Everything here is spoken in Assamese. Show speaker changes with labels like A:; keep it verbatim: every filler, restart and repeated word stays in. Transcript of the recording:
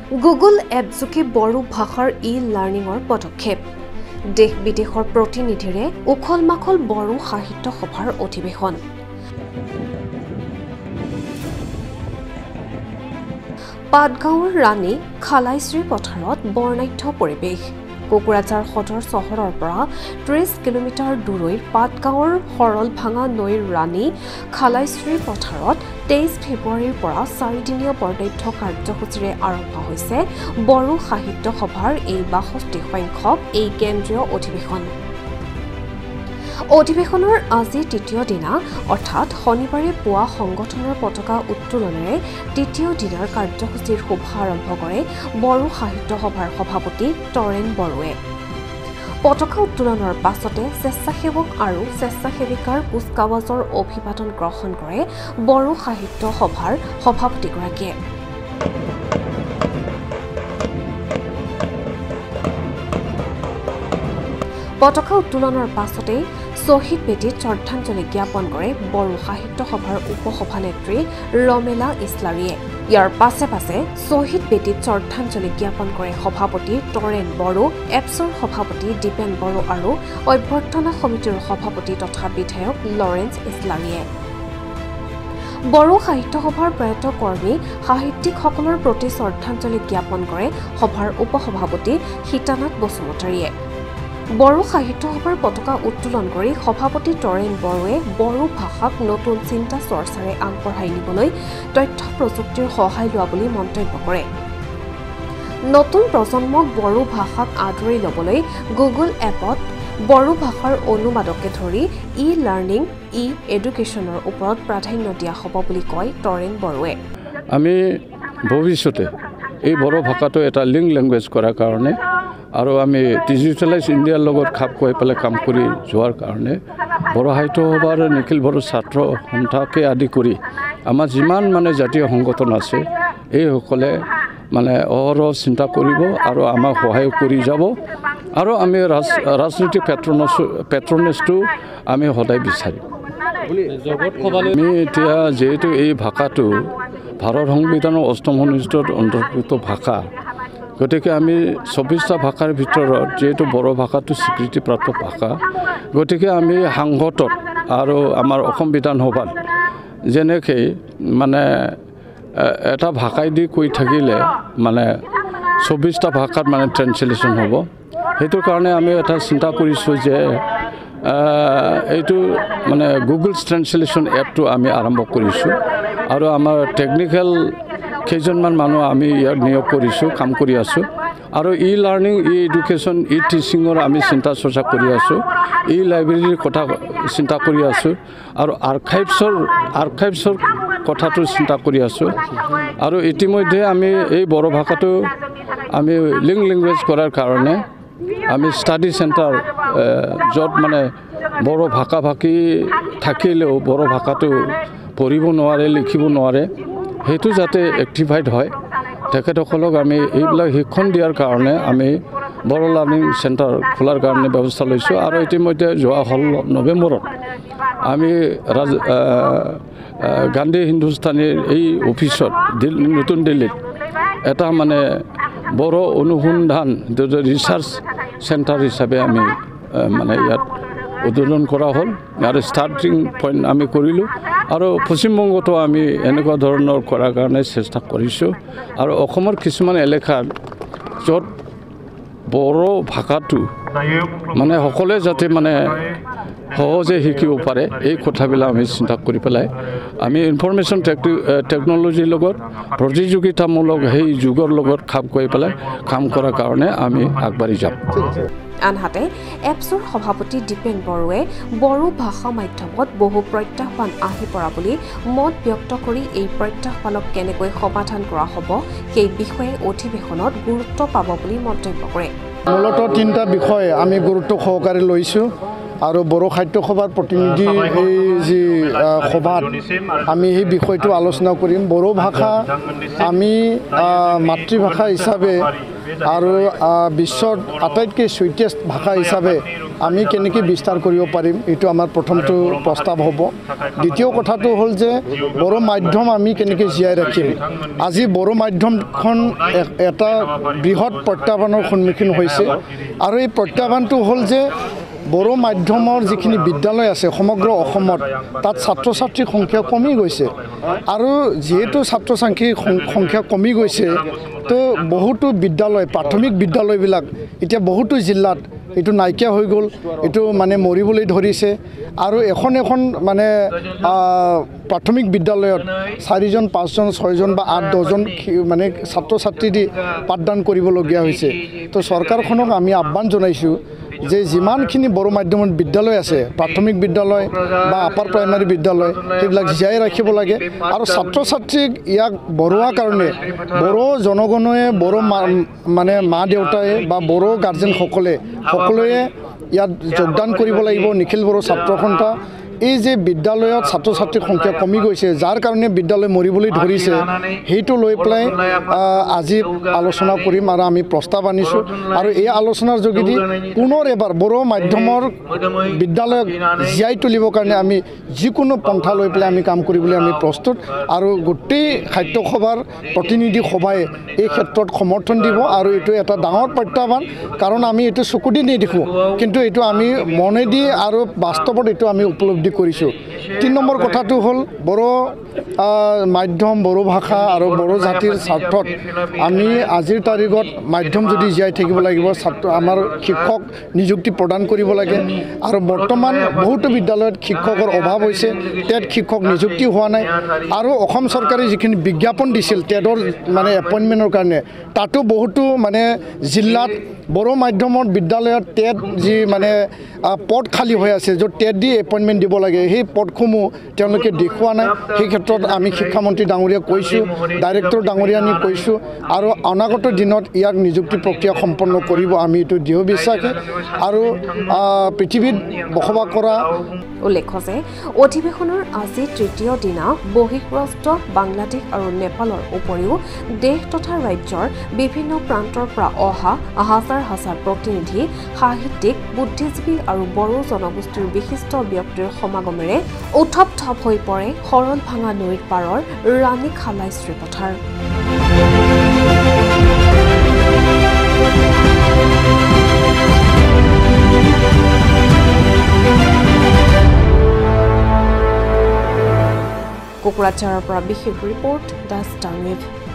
A: গুগল এপযোগে বড়ো ভাষাৰ ই লাৰ্ণিঙৰ পদক্ষেপ দেশ বিদেশৰ প্ৰতিনিধিৰে উখল-মাখল বড়ো সাহিত্য সভাৰ অধিৱেশন পাটগাঁৱৰ ৰাণী খালাইশ্ৰী পথাৰত বৰ্ণাঢ্য পৰিৱেশ কোকৰাঝাৰ সদৰ চহৰৰ পৰা ত্ৰিশ কিলোমিটাৰ দূৰৈৰ পাটগাঁৱৰ সৰলভাঙা নৈৰ ৰাণী খালাইশ্ৰী পথাৰত তেইশ ফেব্ৰুৱাৰীৰ পৰা চাৰিদিনীয়া বৰ্ণাঢ্য কাৰ্যসূচীৰে আৰম্ভ হৈছে বড়ো সাহিত্য সভাৰ এই বাষষ্ঠি সংখ্যক এই কেন্দ্ৰীয় অধিৱেশন অধিৱেশনৰ আজি তৃতীয় দিনা অৰ্থাৎ শনিবাৰে পুৱা সংগঠনৰ পতাকা উত্তোলনেৰে তৃতীয় দিনাৰ কাৰ্যসূচীৰ শুভাৰম্ভ কৰে বড়ো সাহিত্য সভাৰ সভাপতি তৰেণ বড়োৱে পতাকা উত্তোলনৰ পাছতে স্বেচ্ছাসেৱক আৰু স্বেচ্ছাসেৱিকাৰ কুচকাৱাজৰ অভিবাদন গ্ৰহণ কৰে বড়ো সাহিত্য সভাৰ সভাপতিগৰাকীয়ে পতাকা উত্তোলনৰ পাছতে শ্বহীদ বেদীত শ্ৰদ্ধাঞ্জলি জ্ঞাপন কৰে বড়ো সাহিত্য সভাৰ উপসভানেত্ৰী ৰমেলা ইছলাৰীয়ে ইয়াৰ পাছে পাছে শ্বহীদ বেদীত শ্ৰদ্ধাঞ্জলি জ্ঞাপন কৰে সভাপতি তৰেণ বড়ো এপছৰ সভাপতি দীপেন বড়ো আৰু অভ্যৰ্থনা সমিতিৰ সভাপতি তথা বিধায়ক লৰেন্স ইছলাৰীয়ে বড়ো সাহিত্য সভাৰ প্ৰয়াত কৰ্মী সাহিত্যিকসকলৰ প্ৰতি শ্ৰদ্ধাঞ্জলি জ্ঞাপন কৰে সভাৰ উপসভাপতি সীতানাথ বসুমতাৰীয়ে বড়ো সাহিত্য সভাৰ পতাকা উত্তোলন কৰি সভাপতি তৰেণ বড়োৱে বড়ো ভাষাক নতুন চিন্তা চৰ্চাৰে আগবঢ়াই নিবলৈ তথ্য প্ৰযুক্তিৰ সহায় লোৱা বুলি মন্তব্য কৰে নতুন প্ৰজন্মক বড়ো ভাষাক আদৰি ল'বলৈ গুগল এপত বড়ো ভাষাৰ অনুবাদকে ধৰি ই লাৰ্ণিং ই এডুকেশ্যনৰ ওপৰত প্ৰাধান্য দিয়া হ'ব বুলি কয় তৰেণ বড়োৱে
B: আমি ভৱিষ্যতে এই বড়ো ভাষাটো এটা লিংক লেংগুৱেজ কৰাৰ কাৰণে আৰু আমি ডিজিটেলাইজ ইণ্ডিয়াৰ লগত খাপ খুৱাই পেলাই কাম কৰি যোৱাৰ কাৰণে বড়ো সাহিত্য সভাৰ নিখিল বড়ো ছাত্ৰ সন্থাকে আদি কৰি আমাৰ যিমান মানে জাতীয় সংগঠন আছে এইসকলে মানে অহৰহ চিন্তা কৰিব আৰু আমাক সহায় কৰি যাব আৰু আমি ৰাজ ৰাজনৈতিক পেট্ৰনেছ পেট্ৰনেছটো আমি সদায় বিচাৰিম আমি এতিয়া যিহেতু এই ভাষাটো ভাৰত সংবিধানৰ অষ্টম অনুচ্ছেদত অন্তৰ্ভুক্ত ভাষা গতিকে আমি চৌবিছটা ভাষাৰ ভিতৰত যিহেতু বড়ো ভাষাটো স্বীকৃতিপ্ৰাপ্ত ভাষা গতিকে আমি সাংসদত আৰু আমাৰ অসম বিধানসভাত যেনেকৈ মানে এটা ভাষাই দি কৈ থাকিলে মানে চৌবিছটা ভাষাত মানে ট্ৰেন্সলেশ্যন হ'ব সেইটো কাৰণে আমি এটা চিন্তা কৰিছোঁ যে এইটো মানে গুগল ট্ৰেন্সলেশ্যন এপটো আমি আৰম্ভ কৰিছোঁ আৰু আমাৰ টেকনিকেল কেইজনমান মানুহ আমি ইয়াত নিয়োগ কৰিছোঁ কাম কৰি আছোঁ আৰু ই লাৰ্ণিং ই এডুকেশ্যন ই টিচিঙৰ আমি চিন্তা চৰ্চা কৰি আছোঁ ই লাইব্ৰেৰীৰ কথা চিন্তা কৰি আছোঁ আৰু আৰ্কাইভছৰ আৰ্কাইভছৰ কথাটো চিন্তা কৰি আছোঁ আৰু ইতিমধ্যে আমি এই বড়ো ভাষাটো আমি লিংক লেংগুৱেজ কৰাৰ কাৰণে আমি ষ্টাডি চেণ্টাৰ য'ত মানে বড়ো ভাষা ভাষী থাকিলেও বড়ো ভাষাটো পঢ়িব নোৱাৰে লিখিব নোৱাৰে সেইটো যাতে এক্টিভাইড হয় তেখেতসকলক আমি এইবিলাক শিক্ষণ দিয়াৰ কাৰণে আমি বড়ো লাৰ্ণিং চেণ্টাৰ খোলাৰ কাৰণে ব্যৱস্থা লৈছোঁ আৰু ইতিমধ্যে যোৱা হ'ল নৱেম্বৰত আমি ৰাজ গান্ধী হিন্দুস্তানীৰ এই অফিচত নতুন দিল্লীত এটা মানে বড়ো অনুসন্ধান ৰিচাৰ্চ চেণ্টাৰ হিচাপে আমি মানে ইয়াত উদ্বোধন কৰা হ'ল আৰু ষ্টাৰ্টিং পইণ্ট আমি কৰিলোঁ আৰু পশ্চিমবংগতো আমি এনেকুৱা ধৰণৰ কৰাৰ কাৰণে চেষ্টা কৰিছোঁ আৰু অসমৰ কিছুমান এলেকাত য'ত বড়ো ভাষাটো মানে সকলোৱে যাতে মানে সহজে শিকিব পাৰে এই কথাবিলাক আমি চিন্তা কৰি পেলাই আমি ইনফৰমেশ্যন টেকন'লজিৰ লগত প্ৰতিযোগিতামূলক সেই যুগৰ লগত খাপ খুৱাই পেলাই কাম কৰাৰ কাৰণে আমি আগবাঢ়ি যাম
A: আনহাতে এপছৰ সভাপতি দীপেন বড়োৱে বড়ো ভাষা মাধ্যমত বহু প্ৰত্যাহ্বান আহি পৰা বুলি মত ব্যক্ত কৰি এই প্ৰত্যাহ্বানক কেনেকৈ সমাধান কৰা হ'ব সেই বিষয়ে অধিৱেশনত গুৰুত্ব পাব বুলি মন্তব্য কৰে
C: মূলতঃ তিনিটা বিষয় আমি গুৰুত্ব সহকাৰে লৈছোঁ আৰু বড়ো সাহিত্য সভাৰ প্ৰতিনিধি এই যি সভাত আমি সেই বিষয়টো আলোচনা কৰিম। বড়ো ভাষা আমি মাতৃভাষা হিচাপে আৰু বিশ্বৰ আটাইতকৈ চুইটেষ্ট ভাষা হিচাপে আমি কেনেকৈ বিস্তাৰ কৰিব পাৰিম, এইটো আমাৰ প্ৰথমটো প্ৰস্তাৱ হ'ব। দ্বিতীয় কথাটো হ'ল যে বড়ো মাধ্যম আমি কেনেকৈ জীয়াই ৰাখিম। আজি বড়ো মাধ্যমখন এটা বৃহৎ প্ৰত্যাহ্বানৰ সন্মুখীন হৈছে আৰু এই প্ৰত্যাহ্বানটো হ'ল যে বড়ো মাধ্যমৰ যিখিনি বিদ্যালয় আছে সমগ্ৰ অসমত তাত ছাত্ৰ ছাত্ৰীৰ সংখ্যা কমি গৈছে আৰু যিহেতু ছাত্ৰ ছাত্ৰীৰ সংখ্যা কমি গৈছে তো বহুতো বিদ্যালয় প্ৰাথমিক বিদ্যালয়বিলাক এতিয়া বহুতো জিলাত এইটো নাইকিয়া হৈ গ'ল, এইটো মানে মৰিবলৈ ধৰিছে আৰু এখন এখন মানে প্ৰাথমিক বিদ্যালয়ত চাৰিজন পাঁচজন ছয়জন বা আঠ দহজন মানে ছাত্ৰ ছাত্ৰী দি পাঠদান কৰিবলগীয়া হৈছে। তো চৰকাৰখনক আমি আহ্বান জনাইছোঁ যে যিমানখিনি বড়ো মাধ্যমৰ বিদ্যালয় আছে প্ৰাথমিক বিদ্যালয় বা আপাৰ প্ৰাইমাৰী বিদ্যালয় সেইবিলাক জীয়াই ৰাখিব লাগে আৰু ছাত্ৰ ছাত্ৰীক ইয়াক বঢ়োৱাৰ কাৰণে বড়ো জনগণে বড়ো মানে মা দেউতাই বা বড়ো গাৰ্জেনসকলে সকলোৱে ইয়াত যোগদান কৰিব লাগিব। নিখিল বড়ো ছাত্ৰ সন্থা এই যে বিদ্যালয়ত ছাত্ৰ ছাত্ৰীৰ সংখ্যা কমি গৈছে যাৰ কাৰণে বিদ্যালয় মৰিবলৈ ধৰিছে সেইটো লৈ পেলাই আজি আলোচনা কৰিম আৰু আমি প্ৰস্তাৱ আনিছোঁ আৰু এই আলোচনাৰ যোগেদি পুনৰ এবাৰ বড়ো মাধ্যমৰ বিদ্যালয়ক জীয়াই তুলিবৰ কাৰণে আমি যিকোনো পন্থা লৈ পেলাই আমি কাম কৰিবলৈ আমি প্ৰস্তুত আৰু গোটেই সাহিত্য সভাৰ প্ৰতিনিধি সভাই এই ক্ষেত্ৰত সমৰ্থন দিব আৰু এইটো এটা ডাঙৰ প্ৰত্যাহ্বান কাৰণ আমি এইটো চকু দি নেদেখোঁ কিন্তু এইটো আমি মনেদি আৰু বাস্তৱত এইটো আমি উপলব্ধি কৰিছোঁ। তিনি নম্বৰ কথাটো হ'ল বড়ো মাধ্যম বড়ো ভাষা আৰু বড়ো জাতিৰ স্বাৰ্থত আমি আজিৰ তাৰিখত মাধ্যম যদি জীয়াই থাকিব লাগিব ছাত্ৰ আমাৰ শিক্ষক নিযুক্তি প্ৰদান কৰিব লাগে আৰু বৰ্তমান বহুতো বিদ্যালয়ত শিক্ষকৰ অভাৱ হৈছে, টেট শিক্ষক নিযুক্তি হোৱা নাই আৰু অসম চৰকাৰে যিখিনি বিজ্ঞাপন দিছিল টেটৰ মানে এপইণ্টমেণ্টৰ কাৰণে তাতো বহুতো মানে জিলাত বড়ো মাধ্যমৰ বিদ্যালয়ত টেট যি মানে পদ খালী হৈ আছে য'ত টেট দি এপইণ্টমেণ্ট দিব লাগে সেই পদসমূহ তেওঁলোকে দেখুওৱা নাই। সেই ক্ষেত্ৰত আমি শিক্ষামন্ত্ৰী ডাঙৰীয়াক কৈছোঁ, ডাইৰেক্টৰ ডাঙৰীয়ানী কৈছোঁ আৰু অনাগত দিনত ইয়াক নিযুক্তি প্ৰক্ৰিয়া সম্পন্ন কৰিব আমি এইটো দৃঢ় বিশ্বাসী আৰু পৃথিৱীত বসবাস কৰা।
A: উল্লেখ্য যে অধিৱেশনৰ আজি তৃতীয় দিনা বহিঃৰাষ্ট্ৰ বাংলাদেশ আৰু নেপালৰ উপৰিও দেশ তথা ৰাজ্যৰ বিভিন্ন প্ৰান্তৰ পৰা অহা হাজাৰ হাজাৰ প্ৰতিনিধি সাহিত্যিক বুদ্ধিজীৱী আৰু বড়ো জনগোষ্ঠীৰ বিশিষ্ট ব্যক্তিৰ সমাগমেৰে উথপ থপ হৈ পৰে সৰল ভাঙা নৈৰ পাৰৰ ৰাণী খালাই শ্ৰীপথাৰ। কোকৰাঝাৰৰ পৰা বিশেষ ৰিপৰ্ট দ্য ষ্টাৰ নিউজ।